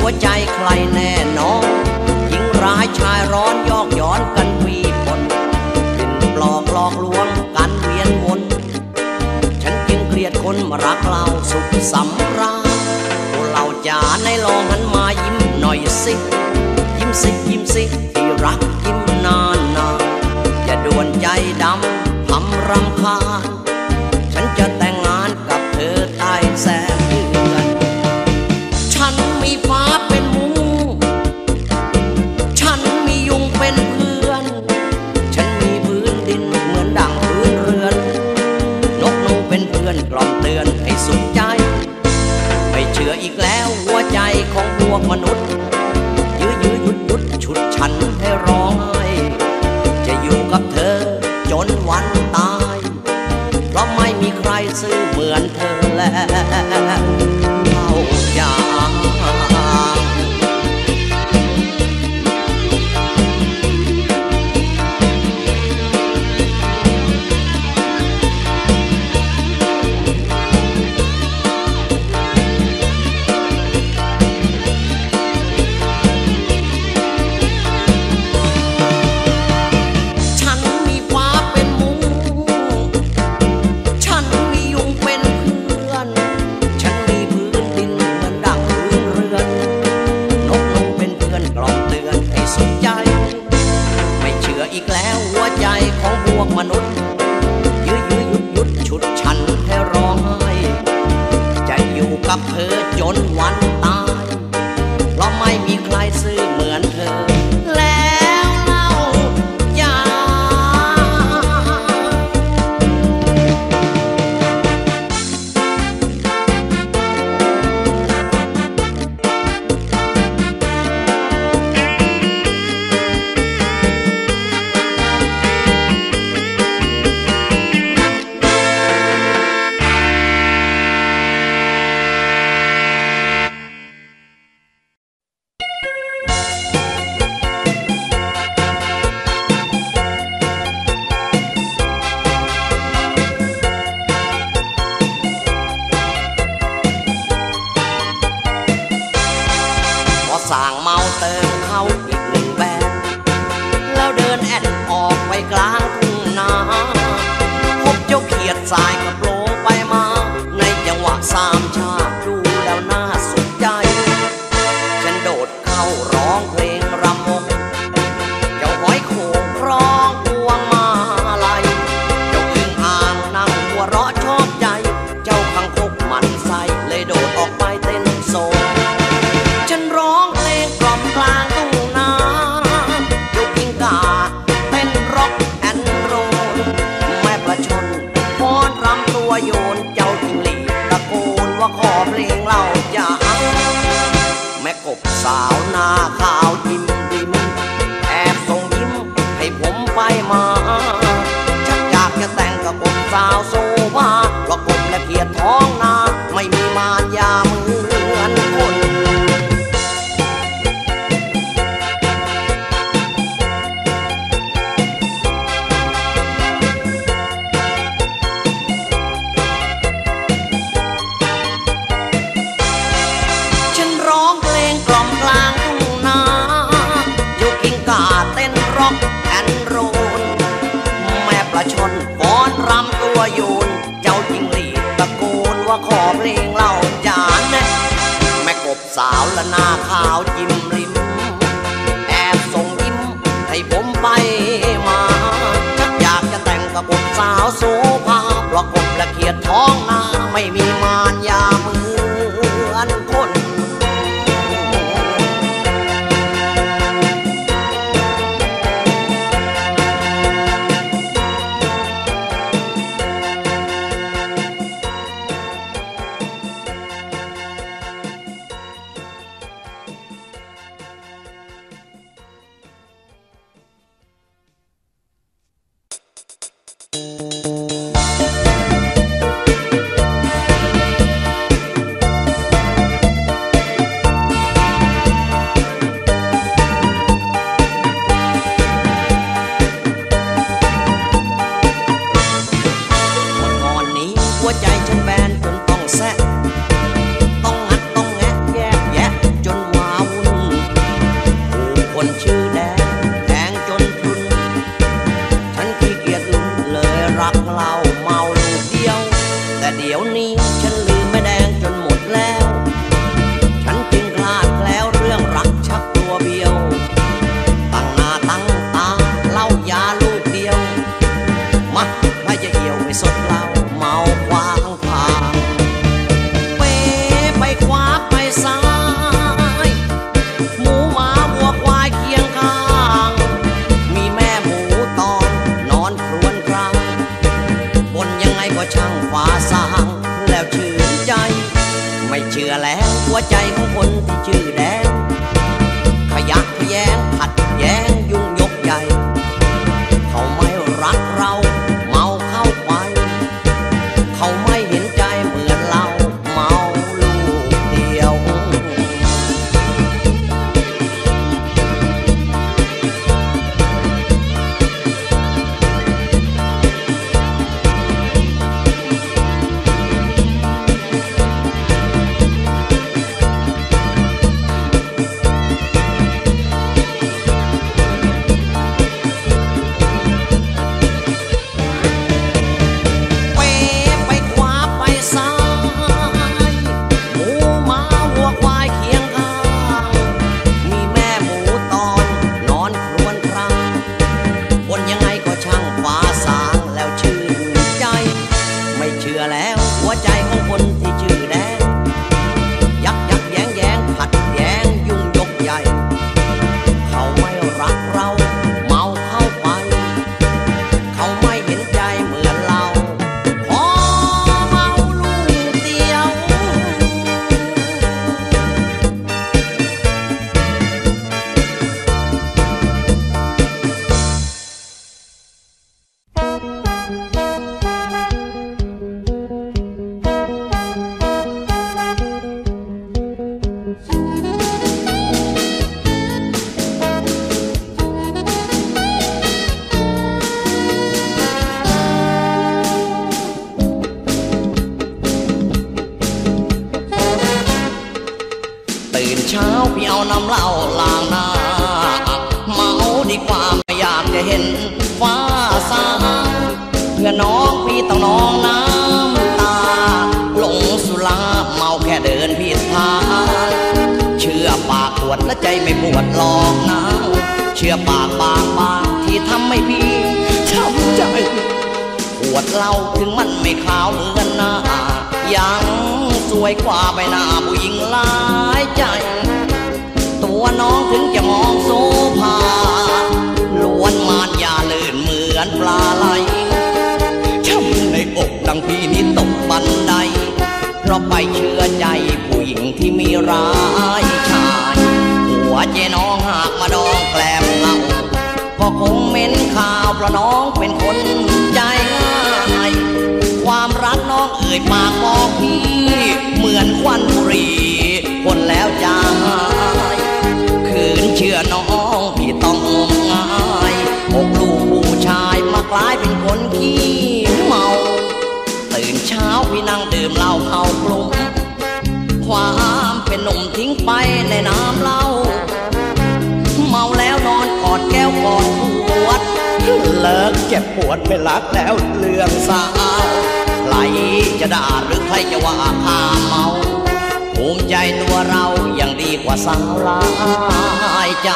วใจใครแน่นอนหญิงร้ายชายร้อนยอกย้อนกันวีปนเป็นปลอกหลอกลวงกันเวียนวนฉันจึงเกลียดคนมารักเราสุขสำราญพวกเราจ๋าในลองหันมายิ้มหน่อยสิยิ้มสิยิ้มสิที่รักยิ้มนานนานอย่าด่วนใจดำทำรำคาญฉันจะแต่งงานกับเธอใต้แสงเดือนฉันมีฟ้าเป็นมุ้งฉันมียุงเป็นเพื่อนฉันมีพื้นดินเหมือนดั่งพื้นเรือนนกนูเป็นเพื่อนกล่อมเตือนให้สุขใจไม่เชื่ออีกแล้วหัวใจของพวกมนุษย์ยื้อยื้อหยุดหยุดฉุดฉันให้ร้องไห้จะอยู่กับเธอจนวันตายเพราะไม่มีใครซื่อเหมือนเธอแล้วเอาอย่างมนุษย์ยื้อยื้อหยุดหยุดฉุดฉันให้ร้องไห้จะอยู่กับเธอจนวันตายเพราะไม่มีใครซื่อเหมือนเธอแล้วเล่าอย่าสั่งเมาเติมเข้าอีกหนึ่งแบนแล้วเดินแอดออกไปกลางทุ่งนาพบเจ้าเขียดสายกับโลงไปมาในจังหวะสามชาติดูแล้วน่าสนใจฉันโดดเข้าร้องเพลงรำวงเจ้าหอยโขงร้องพวงมาลัยเจ้าอึ่งอ่างนั่งหัวเราะชอบใจเจ้าคังคกหมั่นไส้เลยโดดออกไปเต้นโซฉันร้องเพลงกล่อมกลางทุ่งนาโยกกิ้งก่าเต้นร็อกแอนด์โรลแม่ปลาชนฟ้อนรำตัวโยนเจ้าจิ้งหรีดตะโกนว่าขอเพลงเราอย่าแม่กบสาวหน้าขาวยิ้มริมแอบส่งยิ้มให้ผมไปมาฉันอยากจะแต่งกับกบสาวโซวาเพราะกบและเขียดท้องนาไม่มีมารยาเหมือนคนโยนเจ้าจิ้งหรีดตะโกนว่าขอเพลงเล่าจานแน่แม่กบสาวและหน้าขาวจิ้มริมแอบส่งยิ้มให้ผมไปมาชักอยากจะแต่งกับกบสาวโซภาเพราะกบและเขียดท้องนาไม่มีมารยาเหมือนคนคนที่ชื่อแดงขยักขยแยงขัดแย้งยุ่งยกใหญ่เขาไม่รักเราเมาเข้าไปเขาไม่เห็นใจเหมือนเราเมาลูกเดียวเช้าพี่เอาน้ำเหล้าล้างหน้าเมาดีกว่าไม่อยากจะเห็นฟ้าสางเพื่อน้องพี่ต้องน้องน้ำตาหลงสุราเมาแค่เดินผิดทางเชื่อปากปวดและใจไม่ปวดหลอกนะเชื่อปากบางที่ทำให้พี่ช้ำใจปวดเหล้าถึงมันไม่ขาวเหมือนหน้ายังสวยกว่าใบหน้าผู้หญิงหลายใจตัวน้องถึงจะมองโซภาล้วนมานยาลื่นเหมือนปลาไหลช้ำในอกดังพี่นี้ตกบันไดเพราะไปเชื่อใจผู้หญิงที่มีร้ายชายหัวใจน้องหากมาดองแกล้มเราก็คงเหม็นข่าวเพราะน้องเป็นคนใจง่ายความรักน้องเอ่ยปากบอกพี่เหมือนควันบุหรี่พ่นแล้วจางหายคืนเชื่อน้องพี่ต้องงมงายอกลูกผู้ชายมากลายเป็นคนขี้เมาตื่นเช้าพี่นั่งดื่มเหล้าเข้ากลุ่มความเป็นหนุ่มทิ้งไปในน้ำเหล้าเมาแล้วนอนกอดแก้วกอดปวดเลิกเจ็บปวดไม่รักแล้วเรื่องสาวใครจะด่าหรือใครจะว่าข้าเมาภูมิใจตัวเรายังดีกว่าสาวหลายใจ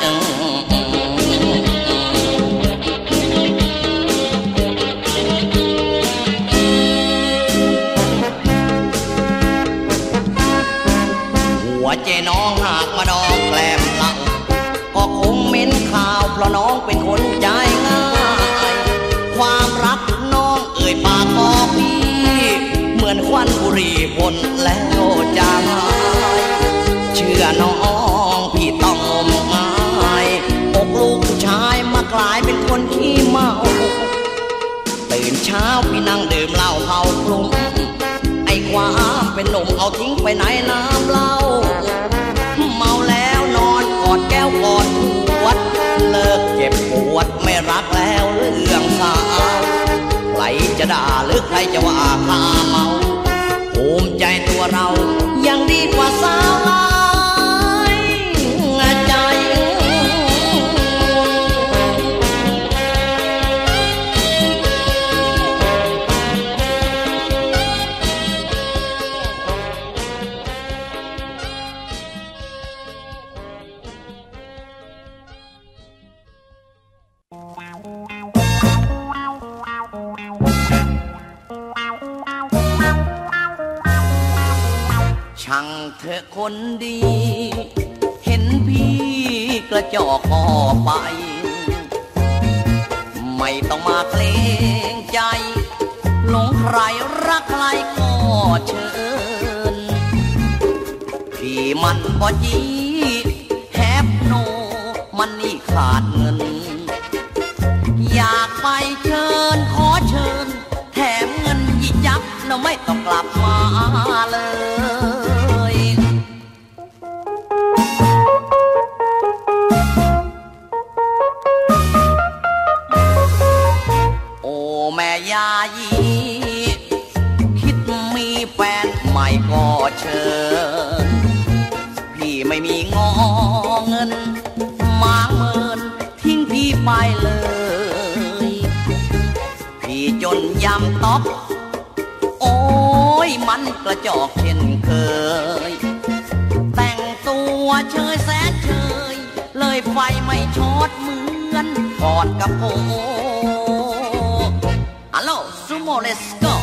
หัวใจน้องหากมาดองแกล้มเราก็คงเหม็นข่าวเพราะน้องเป็นคนใจง่ายความรักน้องเอ่ยปากบอกพี่เหมือนควันบุหรี่พ่นแล้วจางหายเชื่อน้องพี่ต้องงมงายอกลูกผู้ชายมากลายเป็นคนขี้เมาตื่นเช้าพี่นั่งดื่มเหล้าเข้ากลุ่มไอ้ความเป็นหนุ่มเอาทิ้งไปไหนน้ำเหล้าเมาแล้วนอนกอดแก้วกอดปวดเลิกเจ็บปวดไม่รักแล้วเรื่องสาวใครจะด่าหรือใครจะว่าข้าเมาภูมิใจตัวเรายังดีกว่าสาวหลายใจ ช่างเธอคนดีเห็นพี่กระจอกคอไปไม่ต้องมาเกรงใจหลงใครรักใครก็เชิญพี่มันบ่จีแฮปโนมันนี่ขาดเงินอยากไปเชิญขอเชิญแถมเงินยิยับแล้วไม่ต้องกลับมาเลยโอ้แม่ยายีคิดมีแฟนใหม่ก็เชิญพี่ไม่มีงอเงินมาเมินทิ้งพี่ไปเลยพี่จนยำต๊อกโอ้ยมันกระจอกเช่นเคยแต่งตัวเชยแสนเชยเลยไฟไม่ช็อตเหมือนกอดกับโอฮัลโหลซูโม่เลสโก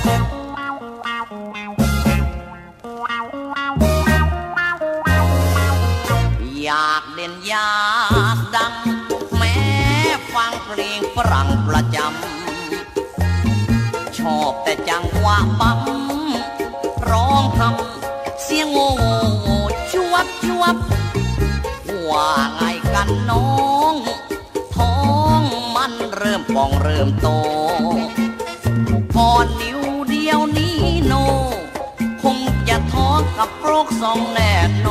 อยากเด่นอยากดังแม้ฟังเพลงฝรั่งประจำชอบแต่จังหวะปั๊มร้องทำเสียงโง่ชวบชวบว่าไงกันน้องท้องมันเริ่มป่องเริ่มโตก่อนนิ้วเดียวนี้โนคงจะท้องกับโรคสองแน่น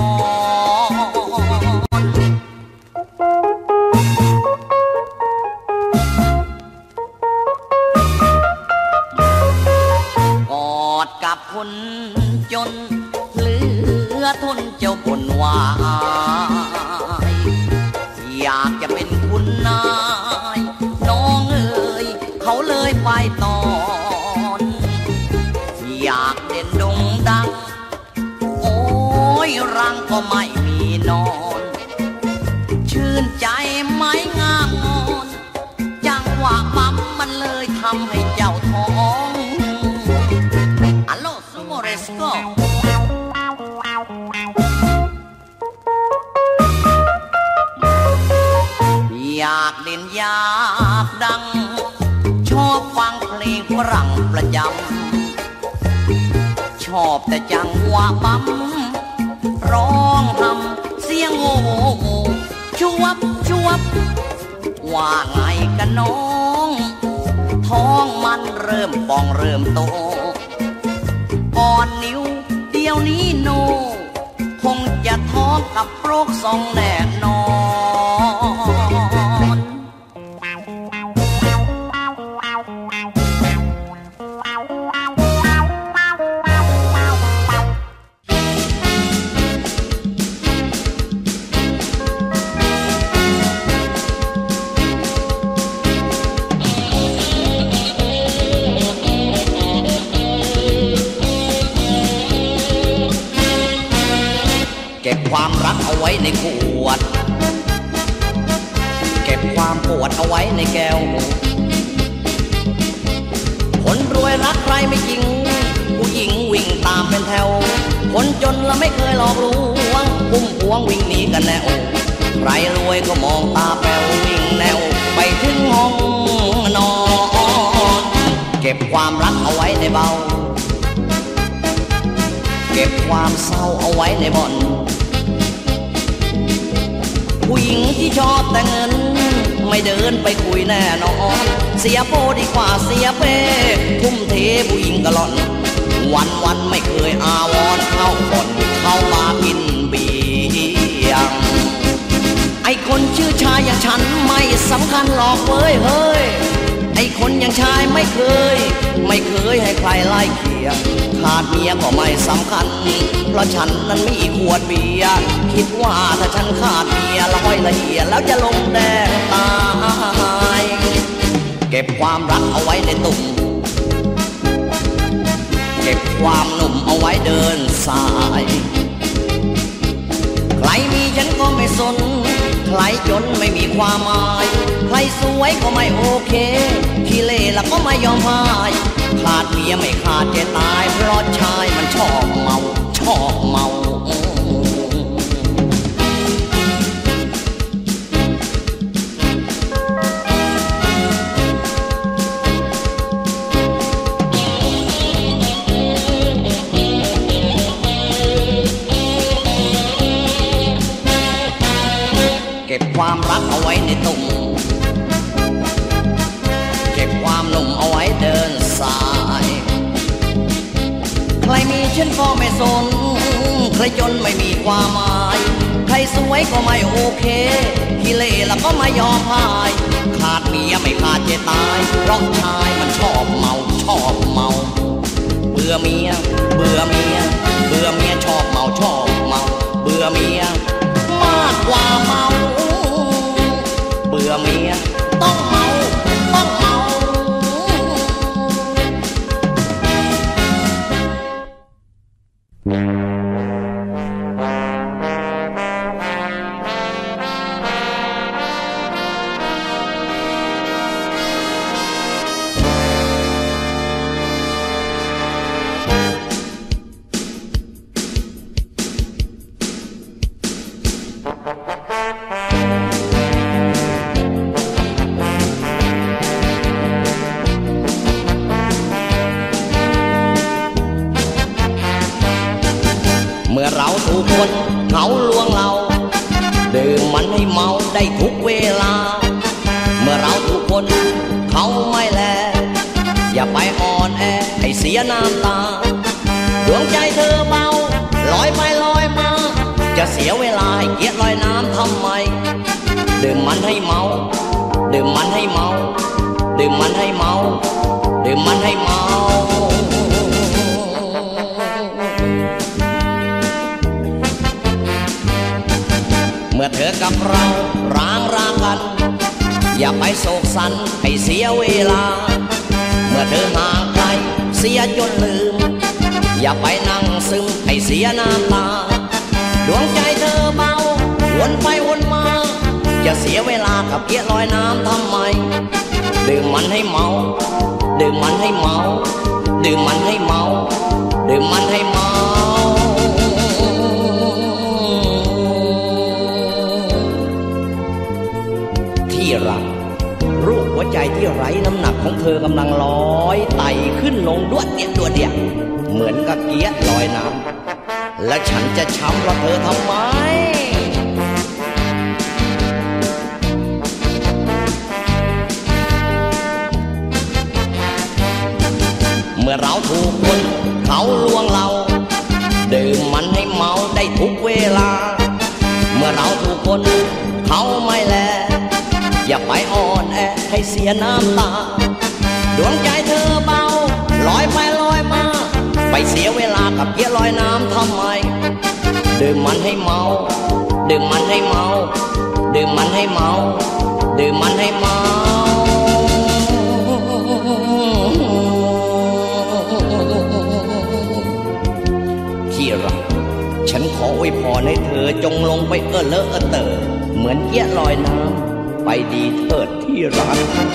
อนกอดกับคนจนเหลือทนเจ้าบ่นว่าอยากจะเป็นคุณนายน้องเอ๋ยเขาเลยไปตอนอยากเด่นดงดังโอ้ยรังก็ไม่มีนอนชื่นใจไม้งามงอนจังหวะปั๊มมันเลยทำให้เจ้าท้องอัลโลซูโมเรสโกอยากเด่นอยากดังชอบฟังเพลงฝรั่งประจำชอบแต่จังหวะปั๊มร้องทำเสียงโง่ชวบชวบว่าไงกันน้องท้องมันเริ่มป่องเริ่มโตก่อนนิ้วเดียวนี้โนคงจะท้องกับโรคสองแน่นอนเก็บความรักเอาไว้ในขวดเก็บความปวดเอาไว้ในแก้วคนรวยรักใครไม่จริงผู้หญิงวิ่งตามเป็นแถวคนจนละไม่เคยหลอกลวงพุ่มพวงวิ่งหนีกันแนวใครรวยก็มองตาแป๋ววิ่งแนวไปถึงห้องนอนเก็บความรักเอาไว้ในเบาเก็บความเศร้าเอาไว้ในบ่อนผู้หญิงที่ชอบแต่เงินไม่เดินไปคุยแน่นอนเสียโปดีกว่าเสียเป้ทุ่มเทผู้หญิงกะล่อนวันไม่เคยอาวรเข้าบ่อนเข้ามากินเบียร์ไอ้คนชื่อชายอย่างฉันไม่สำคัญหรอกเว้ยเฮ้ยไอ้คนอย่างชายไม่เคยให้ใครไล่เขี่ยขาดเมียก็ไม่สำคัญเพราะฉันนั้นมีขวดเบียร์คิดว่าถ้าฉันขาดเมียละห้อยละเอียดแล้วจะลงแดงตายเก็บความรักเอาไว้ในตุ่มเก็บความหนุ่มเอาไว้เดินสายใครมีฉันก็ไม่สนใครจนไม่มีความหมายใครสวยก็ไม่โอเคขี้เล่ละก็ไม่ยอมพายขาดเมียไม่ขาดจะตายเพราะชายมันชอบเมาชอบเมาความรักเอาไว้ในตุ่มเก็บความหนุ่มเอาไว้เดินสายใครมีฉันก็ไม่สนใครจนไม่มีความหมายใครสวยก็ไม่โอเคขี้เล่แล้วก็ไม่ยอมพายขาดเมียไม่ขาดใจตายเพราะชายมันชอบเมาชอบเมาเบื่อเมียเบื่อเมียเบื่อเมียชอบเมาชอบเมาเบื่อเมียมากกว่าเมาเบื่อเมียต้องเมาต้องเมาเมื่อเราถูกคนเขาลวงเราดื่มมันให้เมาได้ทุกเวลาเมื่อเราถูกคนเขาไม่แลอย่าไปอ่อนแอให้เสียน้ำตาดวงใจเธอเบาลอยไปลอยมาจะเสียเวลาให้เกียรติลอยน้ำทำไมดื่มมันให้เมาดื่มมันให้เมาดื่มมันให้เมาดื่มมันให้เมาเมื่อเธอกับเราร้างกันอย่าไปโศกสันให้เสียเวลาเมื่อเธอห่างไกลเสียจนลืมอย่าไปนั่งซึมให้เสียน้ำตาดวงใจเธอเบาวนไปวนมาจะเสียเวลากับเกียร์ลอยน้ำทำไมดื่มมันให้เมาดื่มมันให้เมาดื่มมันให้เมาดื่มมันให้เมาที่รักรูปหัวใจที่ไร้น้ำหนักของเธอกำลังลอยไต่ขึ้นลงด้วยเนี่ยตัวเดียวเหมือนกับเกี๊ยลอยน้ำและฉันจะช้ำเพราะเธอทำไมเมื่อเราถูกคนเขาลวงเราดื่มมันให้เมาได้ทุกเวลาเมื่อเราถูกคนเขาไม่แลอย่าไปอ่อนแอให้เสียน้ำตาดวงใจเธอเบาลอยไปลอยมาไปเสียเวลากับเกี๊ยลอยน้ำทำไมดื่มมันให้เมาดื่มมันให้เมาดื่มมันให้เมาดื่มมันให้เมาที่รักฉันขออวยพรให้เธอจงลงไปเลอะเตอะเหมือนเกี๊ยลอยน้ำไปดีเถิดที่รัก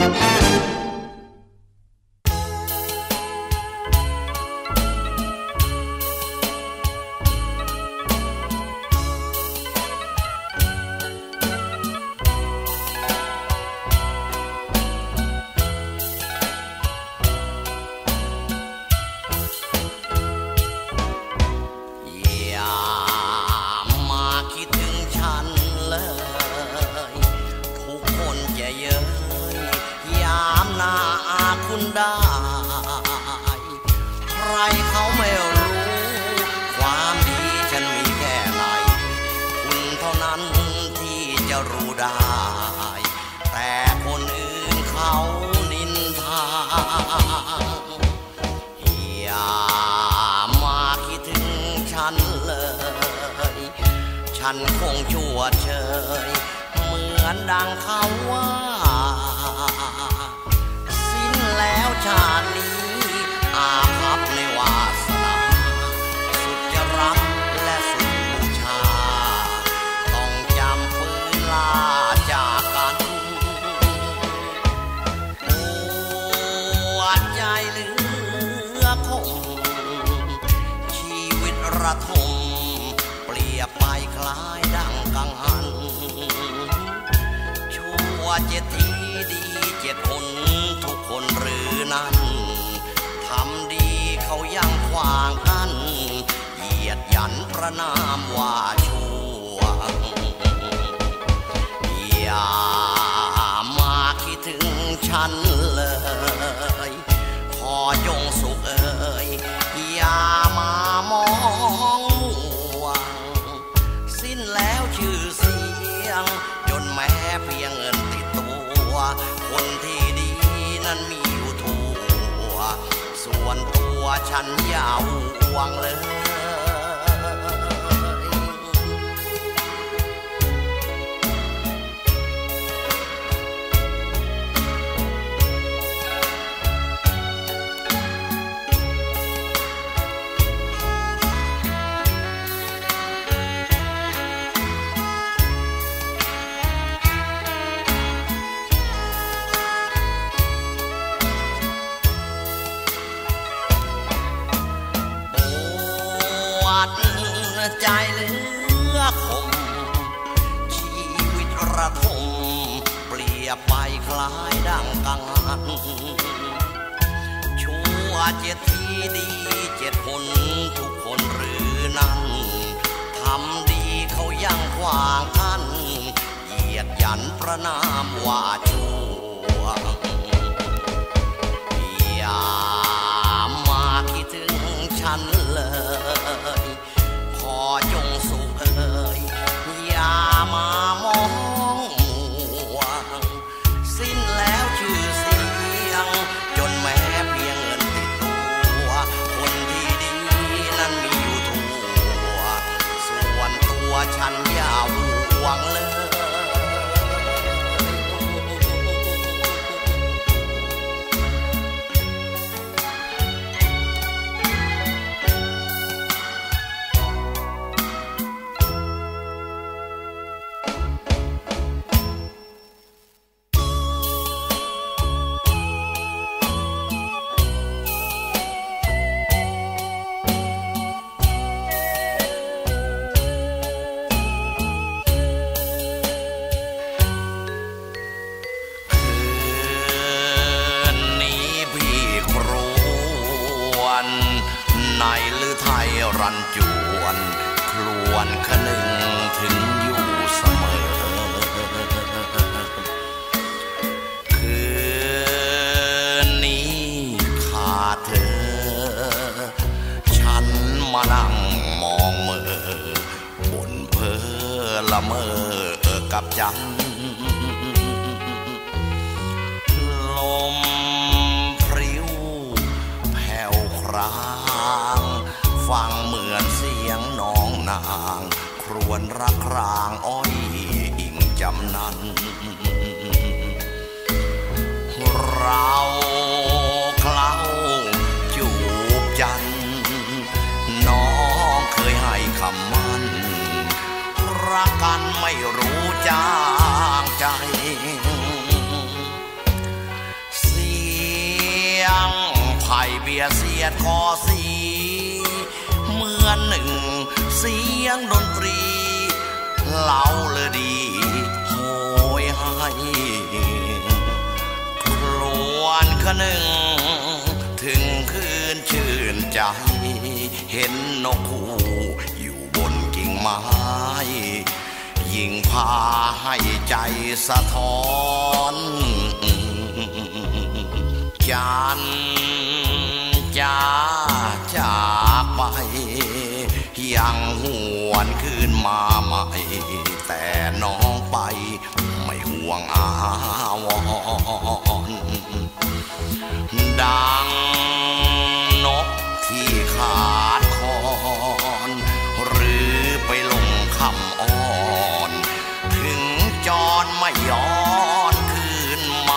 ได้ใครเขาไม่รู้ความดีฉันมีแค่ไหนคุณเท่านั้นที่จะรู้ได้แต่คนอื่นเขานินทาอย่ามาคิดถึงฉันเลยฉันคงชั่วเฉยเหมือนดังเขาว่าแล้วชาตินี้อาภัพในวาสนาสุดจะรักและสุดบูชาต้องจำฝืนลาจากกันหัวใจเหลือคงชีวิตระทมเปรียบไปคล้ายดังกังหันชั่วเจ็ดทีดีเจ็ดคนทุกคนหรือนั้นทำดีเขายังขวางกั้นเหยียดหยันประนามว่าชั่วอชื่อเสียงจนแม้เพียงเงินติดตัวคนที่ดีนั้นมีอยู่ทั่วส่วนตัวฉันอย่าห่วงเลยใจเหลือคมชีวิตระทมเปรียบไปคล้ายดังกังหันชั่ว7 ทีดี7 คนทุกคนหรือนั้นทำดีเขายังขวางท่านเหยียดหยันประนามว่าชั่วอย่ามาคิดถึงฉันเลยขอจงสุขเอ่ยอย่ามามองมัวสิ้นแล้วชื่อเสียงจนแม้เพียงเงินติดตัวคนที่ดีนั้นมีอยู่ทั่วส่วนตัวฉันอย่าห่วงเลยในลือไทยรันจวนครวนคนึงถึงอยู่เสมอคืนนี้ขาดเธอฉันมานั่งมองเมื่อบนเพ้อละเมอกับจันลมพริ้วแผ่วครางฟังเหมือนเสียงน้องนางครวญรักรางอ้อยอิงจำนั้นเราเคล้าจูบจันน้องเคยให้คำมั่นรักกันไม่รู้จางใจเสียงไผ่เบียเสียดคอสีเหมือนหนึ่งเสียงดนตรีเล่าเลยดีโหยให้ครวนคนึงถึงคืนชื่นใจเห็นนกคู่อยู่บนกิ่งไม้ยิ่งพาให้ใจสะท้อนจันจ้าจากไปยังหวนคืนมาใหม่แต่น้องไปไม่ห่วงอาวรดังนกที่ขาดคอนหรือไปลงคำอ้อนถึงจรไม่ย้อนคืนมา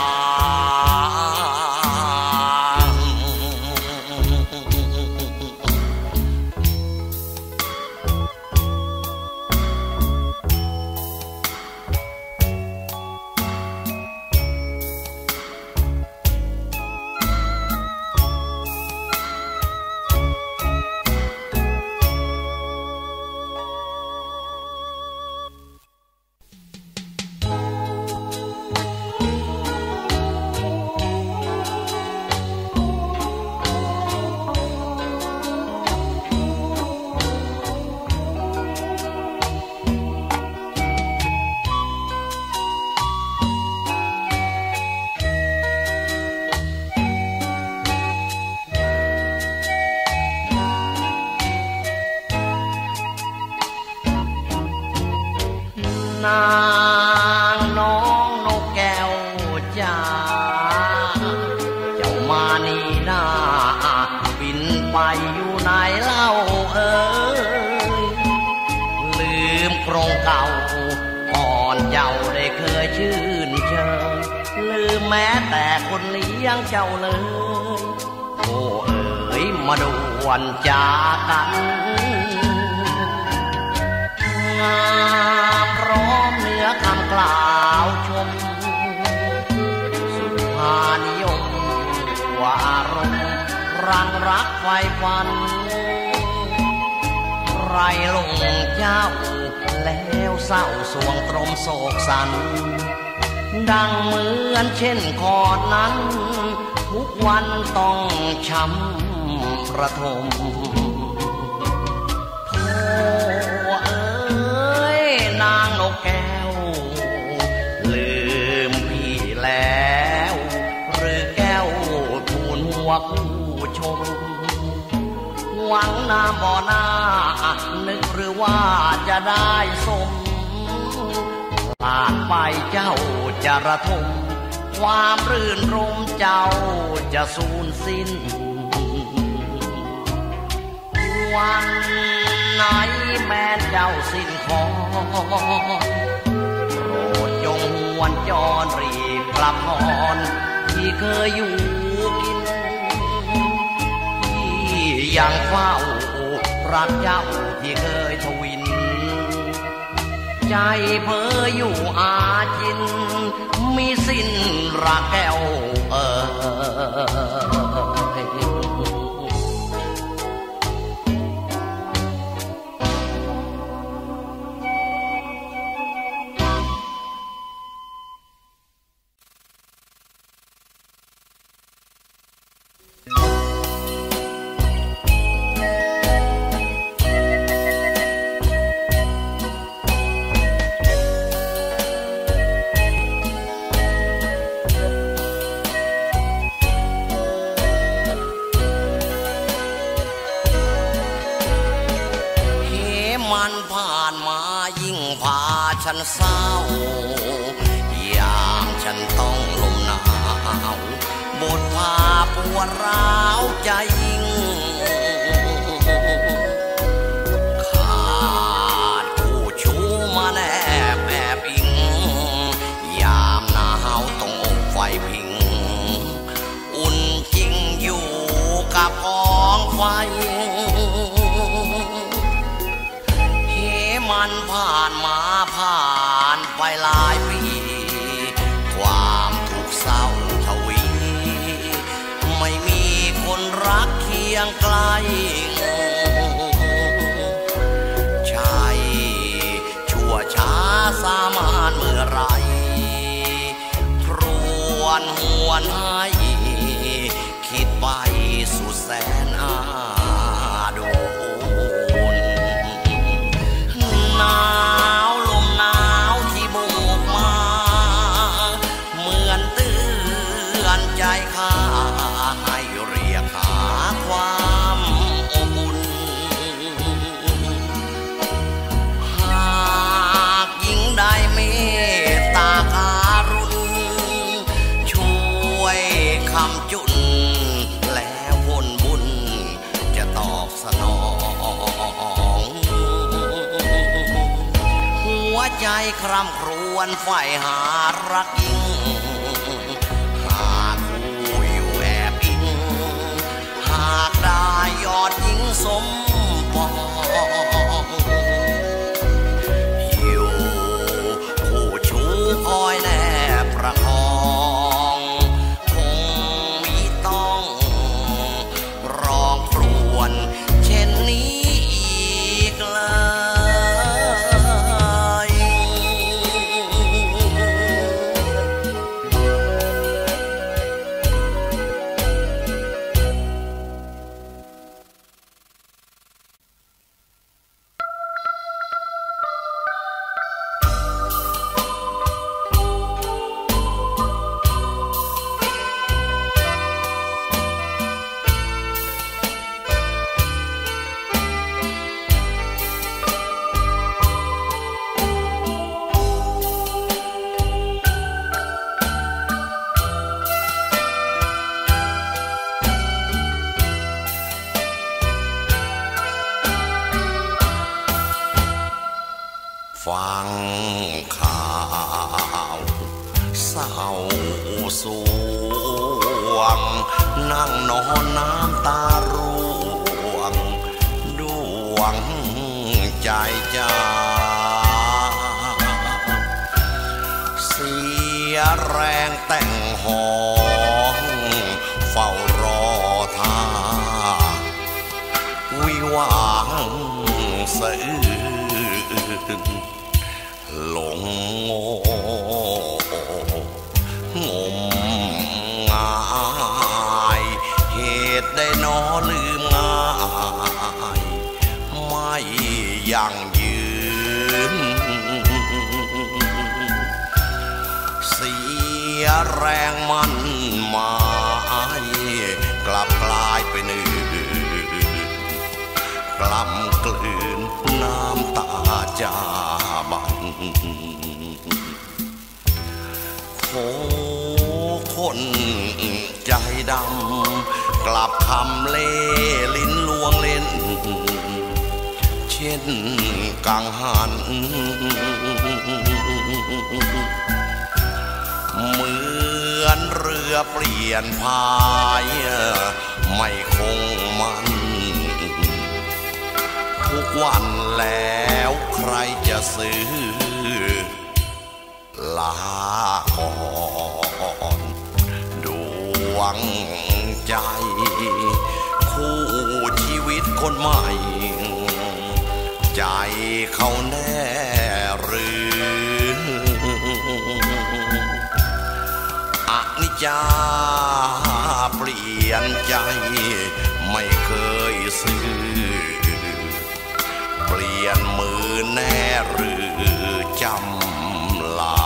นางน้องนกแก้วจ้าเจ้ามานี่นาบินไปอยู่ไหนเล่าเอ้ยลืมโครงเก่าก่อนเจ้าได้เคยชื่นเชยลืมแม้แต่คนเลี้ยงเจ้าเลยโอ้เอ๋ยมาด่วนจากกันงามพร้อมเนื้อคำกล่าวชมสุภานิยมวารมรังรักไฟฟันไรลงเจ้าแล้วเศร้าสวงตรมโศกสันดังเหมือนเช่นคอดนั้นทุกวันต้องช้ำประทมโธ่เอ้ยนางนกแก้วลืมพี่แล้วหรือแก้วทูลหัวผู้ชมหวังน้ำบ่อหน้านึกหรือว่าจะได้สมพลาดไปเจ้าจะระทมความรื่นรมเจ้าจะสูญสิ้นวันไหนแม้เจ้าสิ้นคอโปรดจงหวนจรรีบกลับพรที่เคยอยู่กินที่ยังเฝ้ารักเจ้าที่เคยทวินใจเพ้ออยู่อาจินมีสิ้นรักแก้วฉันเศร้าอย่างฉันต้องลมหนาวบทพาปวดร้าวใจยิ่งขาดผู้ชูมาแนบแอบอิงยามหนาวต้องอบไฟพิงอุ่นจริงอยู่กับกองไฟมันผ่านมาผ่านไปหลายปีความทุกข์เศร้าทวีไม่มีคนรักเคียงไกลใช่ชั่วช้าสามานเมื่อไรพรวนหวนให้คิดไปสุดแสนอาดูหนาวลมหนาวที่โบกมาเหมือนเตือนใจข้าให้เรียกหาความอบอุ่นหากยิ่งได้เมตตาการุณช่วยคำจุนแล้วผลบุญจะตอบสนองหัวใจคร่ำครวญใฝ่หารักยิ่งหากผู้อยู่แอบอิงหากได้ยอดหญิงสมปองอยู่ผู้ชูคอยแนบประคองคงมีต้องร้องครวญเช่นนี้อีกเลยฟังข่าวเศร้าสวงนั่งนอนน้ำตาร่วงดวงใจจ้าเสียแรงแต่งหองเฝ้ารอท่าวิวางสะอื้นหลงงมงายเหตุได้นอลืมง่ายไม่ยั่งยืนเสียแรงมันหมายกลับกลายเป็นอื่นกล้ำกลืนน้ำตาจาบันโอ้คนใจดำกลับคำเล่ลิ้นลวงเล่นเช่นกังหันเหมือนเรือเปลี่ยนพายไม่คงมันทุกวันแล้วใครจะซื้อลาก่อนดวงใจคู่ชีวิตคนใหม่ใจเขาแน่หรืออนิจจาเปลี่ยนใจไม่เคยซื้อเปลี่ยนมือแน่หรือจำลา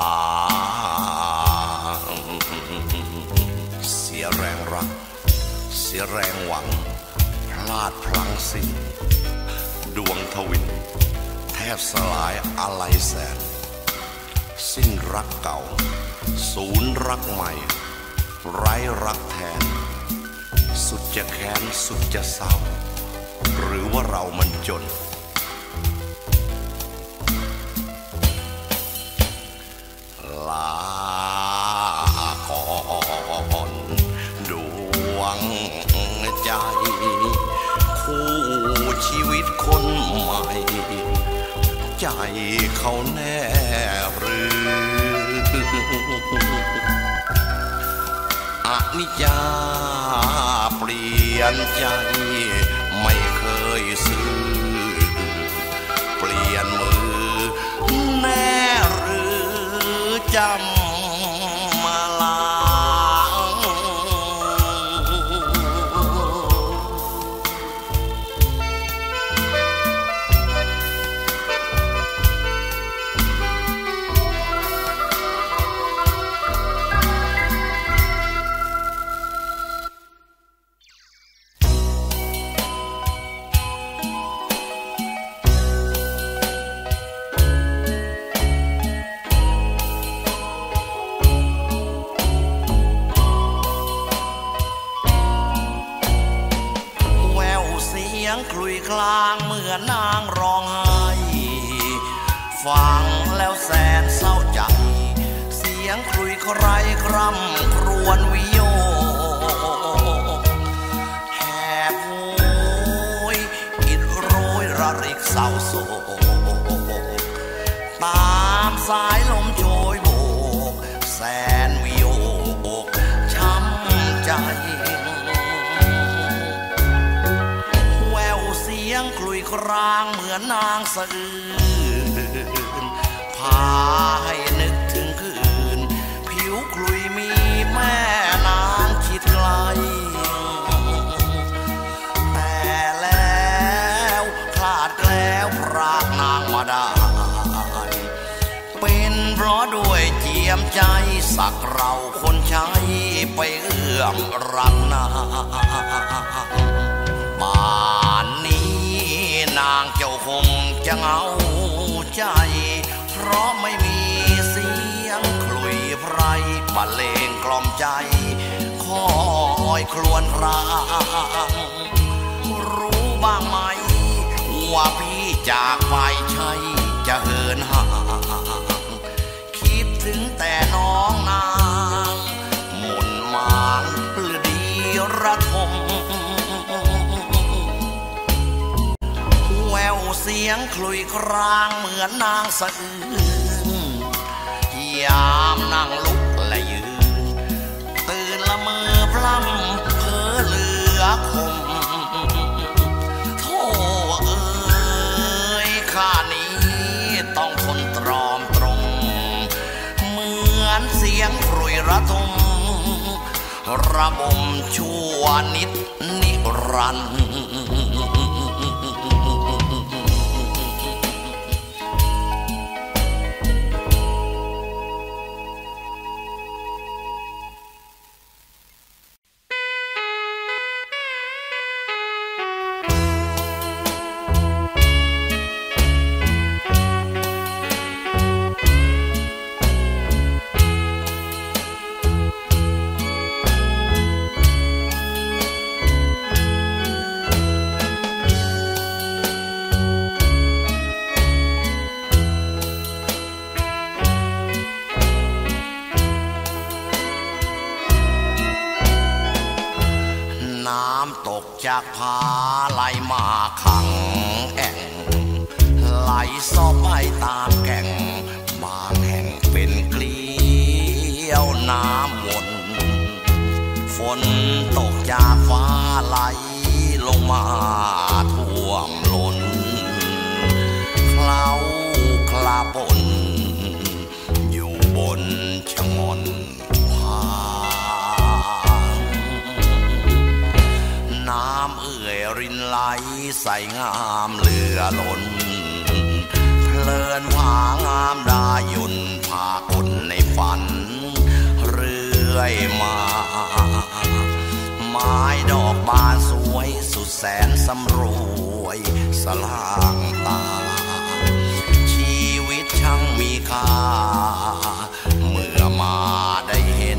เสียแรงรักเสียแรงหวังพลาดพลั้งสิ้นดวงทวินแทบสลายอาลัยแสนสิ้นรักเก่าศูนย์รักใหม่ไร้รักแทนสุดจะแค้นสุดจะเศร้าหรือว่าเรามันจนลาก่อนดวงใจคู่ชีวิตคนใหม่ใจเขาแน่หรืออนิจจาเปลี่ยนใจไม่เคยซื้อเปลี่ยนมือแน่หรือจำมาลาคลุยคลางเหมือนนางร้องไห้ฟังแล้วแสนเศร้าใจเสียงคลุยใครคร่ำครวญวิโยแหบโวยอิดโรยระริกเศร้าโศกตามสายลมโชยโบกแสนวิโยกช้ำใจเสียงคลุยครางเหมือนนางสะอื้นพาให้นึกถึงคืนผิวคลุยมีแม่นางคิดไกลแต่แล้วพลาดแล้วพรากนางมาได้เป็นเพราะด้วยเจียมใจสักเราคนใช้ไปเอื้อมรักนางป่านนี้นางเจ้าคงจะเหงาใจเพราะไม่มีเสียงคลุยไพรบรรเลงกล่อมใจคอยครวญครางรู้บ้างไหมว่าพี่จากไปใช่จะเหินห่างคิดถึงแต่น้องนางหม่นหมางปลื้ดีระทมแววเสียงคลุยครางเหมือนนางสะอื้นยามนั่งลุกและยืนตื่นละเมอพร่ำเพ้อเหลือคมโธ่เอ้ยข้านี้ต้องทนตรอมตรงเหมือนเสียงครุยระทมระบมชั่วนิดนิรันดร์จากผาไหลมาขังแอ่งไหลซอบไปตามแก่งบางแห่งเป็นเกลียวน้ำวนฝนตกจากฟ้าไหลลงมาท่วมล้นเคล้าคลาปนอยู่บนชะง่อนน้ำเอื่อยรินไหลใสงามเลือล้นเพลินผางามดายุนพาคนในฝันเรื่อยมาไม้ดอกบานสวยสุดแสนสำรวยสล่างตาชีวิตช่างมีค่าเมื่อมาได้เห็น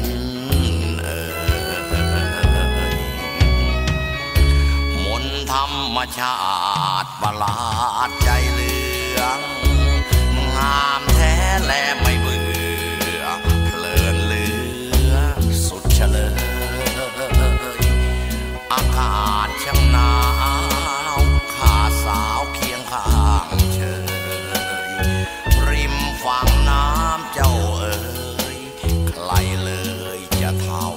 ธรรมชาติประหลาดใจเหลืองงามแท้และไม่เบื่อเพลินเหลือสุดเฉลยอากาศช่างหนาวข้าสาวเคียงข้างเฉยริมฝั่งน้ำเจ้าเอ๋ยใครเลยจะเท่า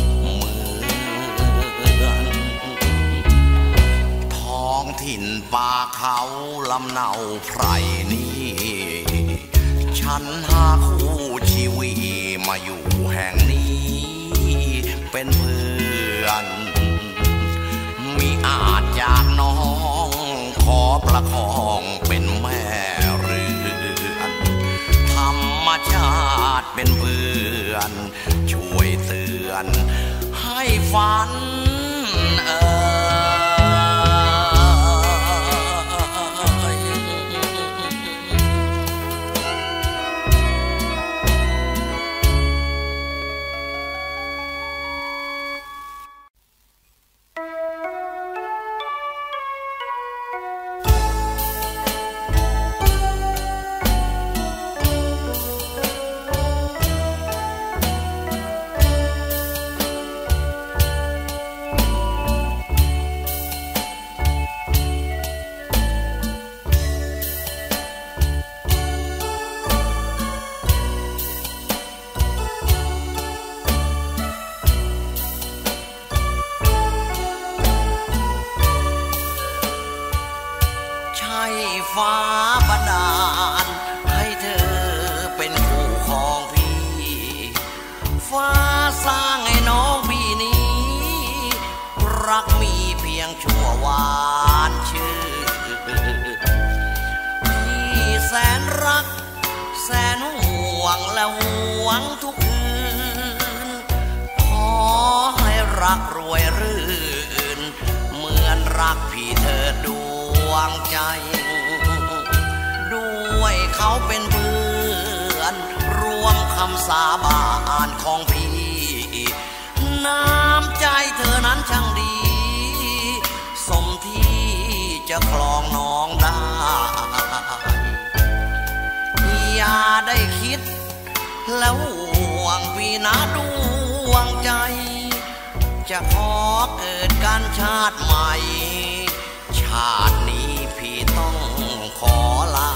ถิ่นป่าเขาลำเนาไพรนี้ฉันหาคู่ชีวิตมาอยู่แห่งนี้เป็นเพื่อนมีอาจจากน้องขอประคองเป็นแม่เรือนธรรมชาติเป็นเพื่อนช่วยเตือนให้ฝันฟ้าบันดาลให้เธอเป็นคู่ของพี่ฟ้าสร้างให้น้องพี่นี้รักมีเพียงชั่ววานชื่อพี่แสนรักแสนห่วงและห่วงทุกคืนขอให้รักรวยรื่นเหมือนรักพี่เธอดวงใจด้วยเขาเป็นเพื่อนร่วมคำสาบานของพี่น้ำใจเธอนั้นช่างดีสมที่จะคลองน้องได้ได้คิดแล้วห่วงพี่นะดวงใจจะขอเกิดการชาติใหม่ชาตินี้พี่ต้องขอลา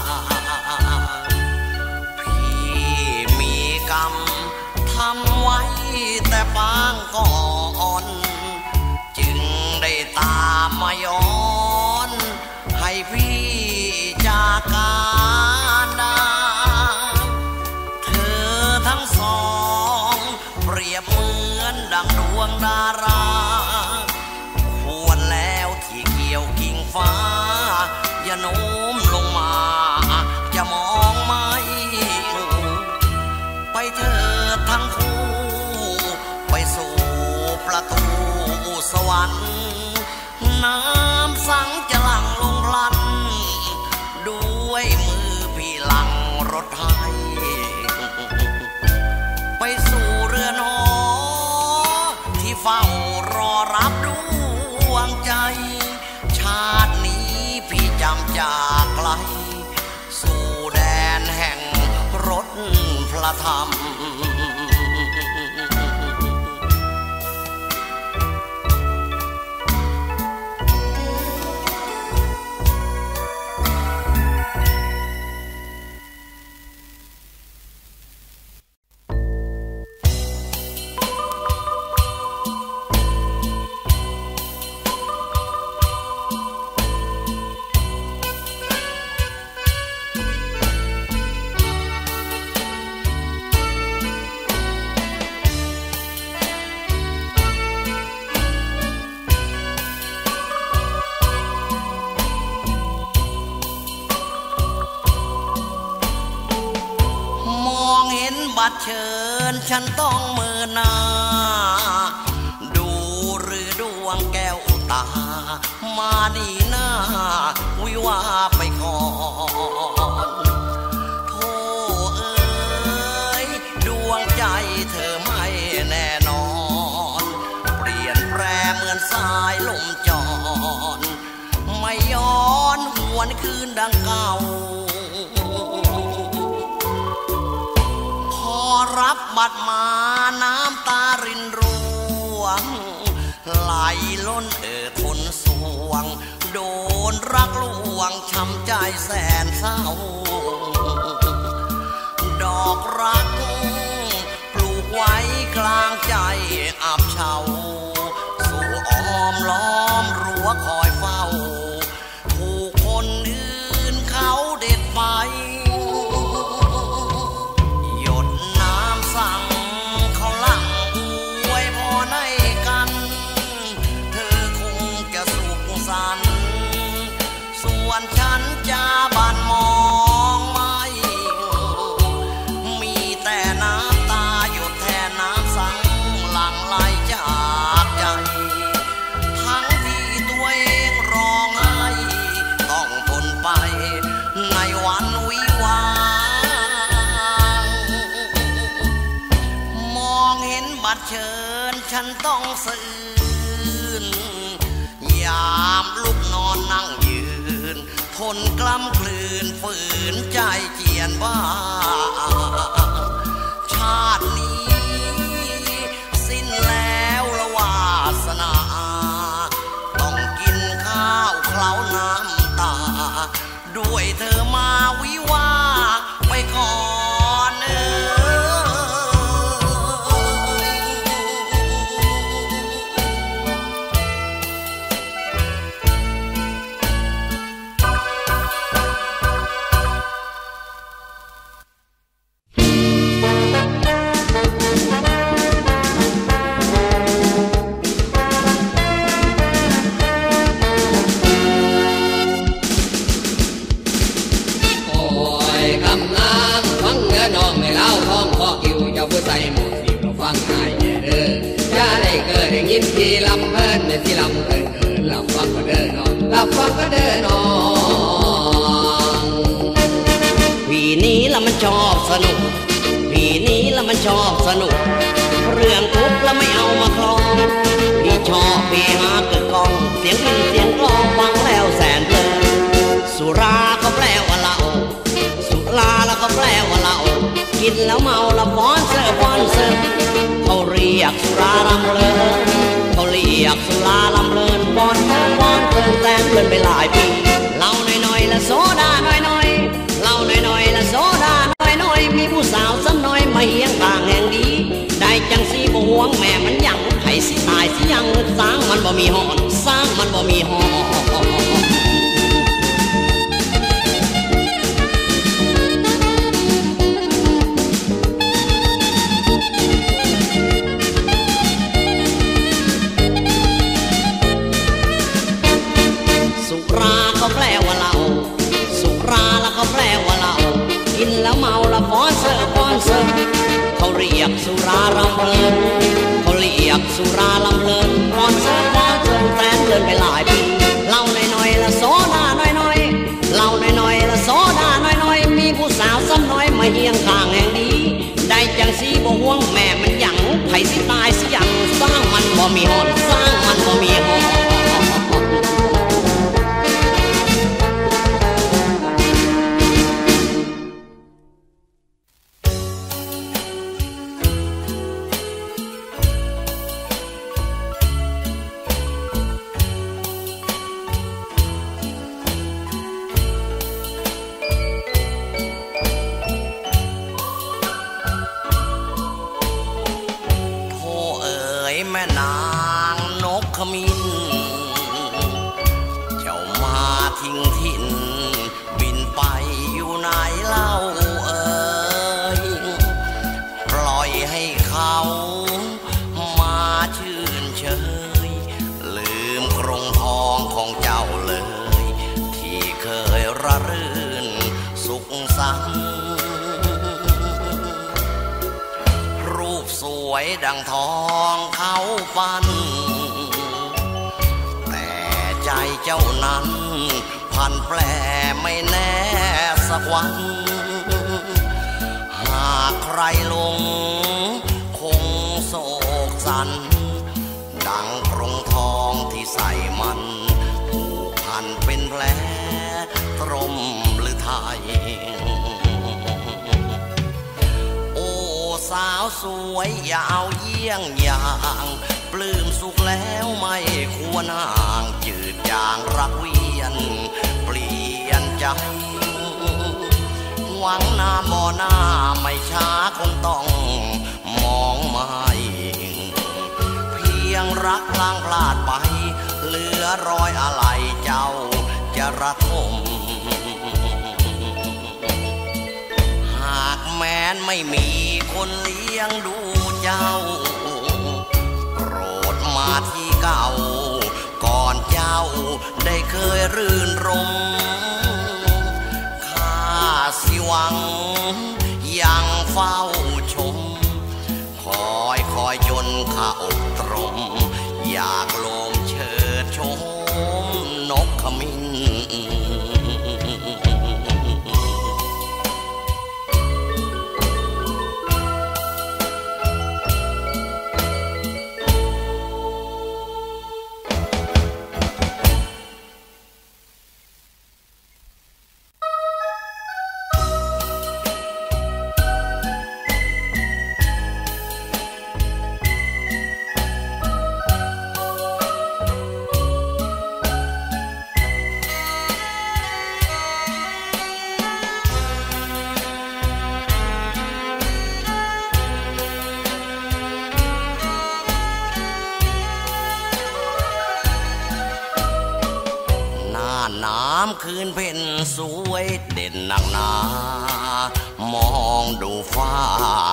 พี่มีกรรมทำไว้แต่ปางก่อนจึงได้ตามมาย้อนให้พี่จากการดาเธอทั้งสองเปรียบเหมือนดังดวงดาราควรแล้วที่เกี่ยวกิ่งฟ้าอย่าโน้มลงมาจะมองไม่ไปเถิดทั้งคู่ไปสู่ประตูสวรรค์น้ำสังจะหลั่งลงพลันด้วยมือพี่หลังรถไทยไปสู่เรือนหอที่เฝ้ารอรับดวงใจชาตินี้พี่จำจากไกลสู่แดนแห่งรถพระธรรมเชิญฉันต้องมือหน้าดูหรือดวงแก้วตามาดีหน้าวิวาไปก่อนโธ่เอ้ยดวงใจเธอไม่แน่นอนเปลี่ยนแปรเหมือนสายลมจรไม่ย้อนหวนคืนดังเก่ารับบัดมาน้ำตารินร่วงไหลล้นทนสวงโดนรักลวงช้ำใจแสนเศร้าดอกรักปลูกไว้กลางใจอับเฉาสู่อ้อมล้อมรั้วคอยเฝ้าผู้คนอื่นเขาเด็ดไปสั่งเขาหลังอวยพรให้กันเธอคงจะสุขสันต์ส่วนฉันจะบานมองไม่มีแต่น้ำตาหยดแทนน้ำสังหลั่งไหลจากใจทั้งที่ตัวเองร้องไห้ต้องทนไปในวันวิวาบัดเชิญฉันต้องสื่นยามลุกนอนนั่งยืนทนกล้ำกลืนฝืนใจเจียนว่าชาตินี้สิ้นแล้วละวาสนาต้องกินข้าวเคล้าน้ำตาด้วยเธอมาวิวาไปก่อนใส่หมวกสีเราฟังง่ายเด้อจะได้เกิดได้ยินที่ลำเพลินที่ลำเพลินลำฟังก็เด้อนอนลำฟังก็เด้อนอนปีนี้ละมันชอบสนุกปีนี้ละมันชอบสนุกเรื่องทุกข์แล้วไม่เอามาคลองพี่ชอบพี่หาเกิดกองเสียงพินเสียงกลองฟังแล้วแสนเพลินสุราก็แปลว่าเหล้าสุราแล้วก็แปลว่าเหล้ากินแล้วเมาละฟ้อนเสิร์ฟฟ้อนเสิร์ฟเขาเรียกสุราลำเลินเขาเรียกสุราลำเลินฟ้อนเสิร์ฟฟ้อนเสิร์ฟแสนเลินไปหลายปีเหล้าหน่อยๆละโซดาหน่อยๆเหล้าหน่อยๆละโซดาหน่อยๆมีผู้สาวซ้ำน้อยมาเฮียงต่างแห่งดีได้จังสีบ่ห่วงแม่มันยังให้สิตายสิยังสร้างมันบ่มีหอนสร้างมันบ่มีหอนสุราเขาแปลว่าเหล้าสุราแล้วเขาแปลว่าเหล้ากินแล้วเมาละฟ้อนเสิร์ฟฟ้อนเสิร์ฟเขาเรียกสุราลำเพลินเขาเรียกสุราลำเพลินฟ้อนเสิร์ฟฟ้อนเสิร์ฟแฟนเดินไปหลายปีเหล้าหน่อยๆละโซดาหน่อยๆเหล้าหน่อยๆละโซดาหน่อยๆมีผู้สาวซ้ำน้อยมาเฮียงข้างแห่งดีได้จังสีบ่ห่วงแม่มันยังไผสิตายสิยังสร้างมันบ่มีหอนสร้างมันบ่มีหอนแม่นางนกขมิ้นเจ้ามาทิ้งถิ่นบินไปอยู่ไหนเล่าเอ่ยปล่อยให้เขามาชื่นเชยลืมกรงทองของเจ้าเลยที่เคยระรื่นสุขสันต์สวยดังทองเขาฟันแต่ใจเจ้านั้นพันแปรไม่แน่สักวันหากใครลงคงโศกสันดังกรงทองที่ใส่มันผูกพันเป็นแผลตรมหรือไทยสาวสวยยาวเยี่ยงอย่างปลื้มสุขแล้วไม่ควรห่างจืดจางรักเวียนเปลี่ยนใจหวังหน้าบ่หน้าไม่ช้าคงต้องมองไม่เพียงรักพลางพลาดไปเหลือรอยอะไรเจ้าจะระทมหากแม้นไม่มีคนเลี้ยงดูเจ้าโปรดมาที่เก่าก่อนเจ้าได้เคยรื่นรมข้าสิหวังยังเฝ้าชมคอยจนข้าอกตรมอยากลมเชิดชมนกขมิ้นคืนเพ็ญสวยเด่นหนักหนามองดูฟ้า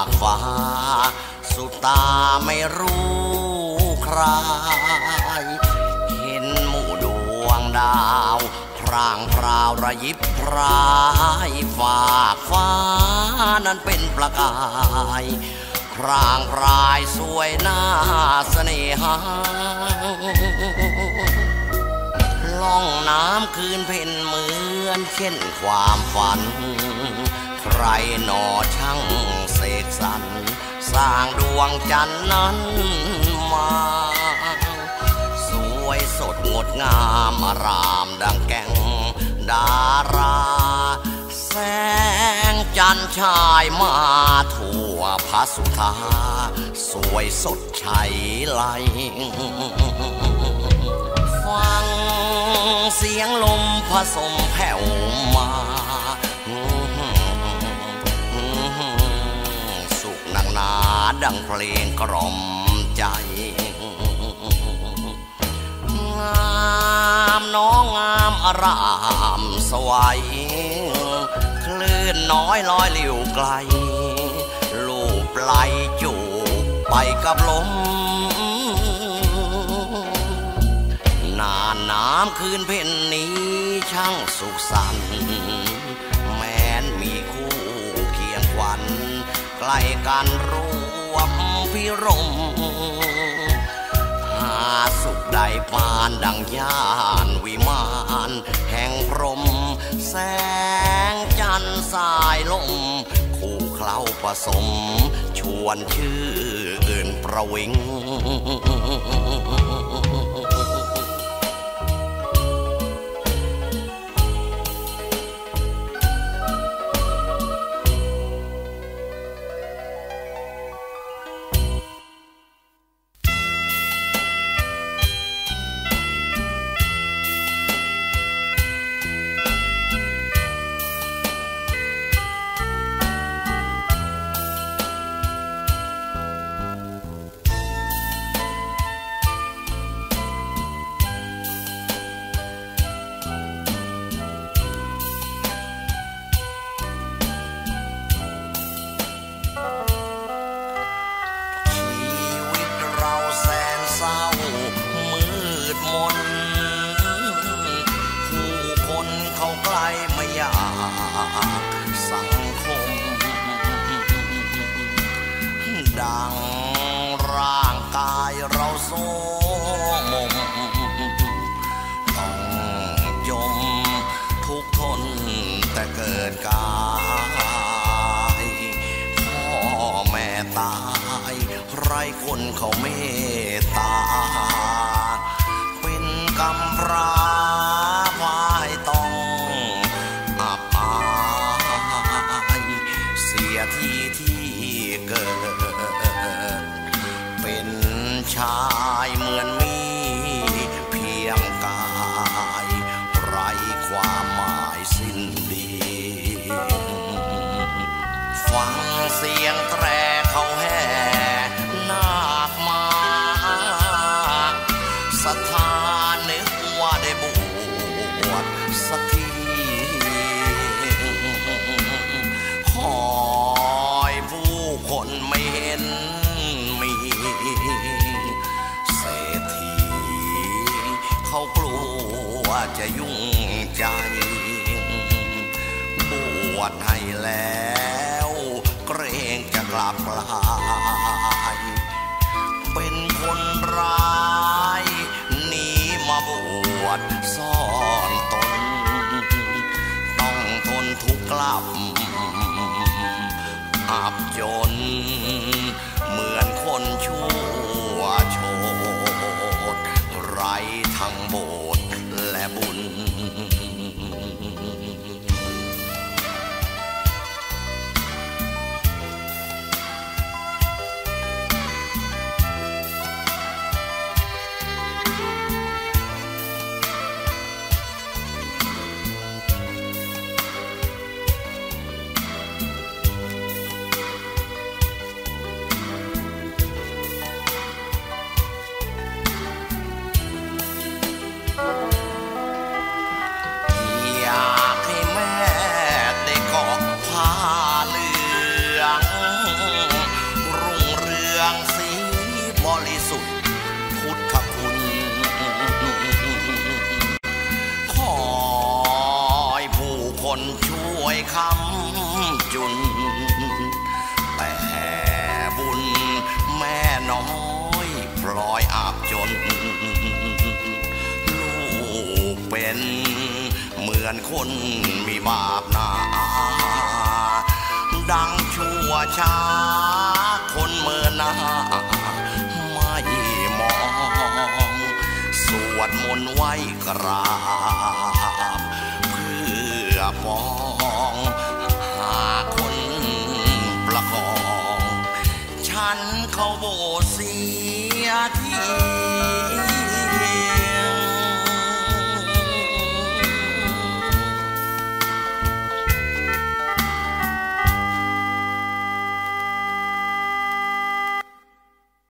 สุดตาไม่รู้ใครเห็นหมู่ดวงดาวพร่างพราวระยิบพรายฝากฟ้านั้นเป็นประกายพร่างพรายสวยน่าเสน่หาล่องน้ำคืนเพ็ญเหมือนเช่นความฝันใครหนอช่างเสกสรรสร้างดวงจันทร์นั้นมาสวยสดงดงามอารามดังแก่งดาราแสงจันชายมาทั่วพระสุธาสวยสดชัยไหลฟังเสียงลมผสมแผ่วมาสุขหนักหนาดังเพลงกล่อมใจงามน้องงามอารามสวยคลื่นน้อยลอยลิ่วไกลลูบไหลจูบไปกับลมนานน้ำคืนเพ็ญนี้ช่างสุขสันต์แม้นมีคู่เคียงขวัญใกล้กันรวมพิรมหาสุขใดปานดังย่านวิมานแห่งพรหมแสงจันทร์สายลมคู่เคล้าผสมชวนชื่ออื่นประวิงดังร่างกายเราโซมมต้องจมทุกทนแต่เกิดกายพ่อแม่ตายไร้คนเขาเมตตาเป็นกำพร้าพายต้องอับอายเสียที่เกิดเป็นชายเหมือนมีเพียงกายไร้ความหมายสิ้นดีฟังเสียงแตรเขาแห่นาคมาศรัทธานึกว่าได้บวชสักทีขอคนไม่เห็นมีเศรษฐีเขากลัวจะยุ่งใจบวชให้แล้วเกรงจะกลับกลายเป็นคนร้ายหนีมาบวชซ่อนตนต้องทนทุกข์กลับอับจนเหมือนคนชั่วโชดไร้ทั้งโบสถ์และบุญช่วยคำจุนแต่บุญแม่น้อยปล่อยอาบจนลูกเป็นเหมือนคนมีบาปหนาดังชั่วช้าคนเมื่อหน้าไม่มองสวดมนต์ไว้กราบ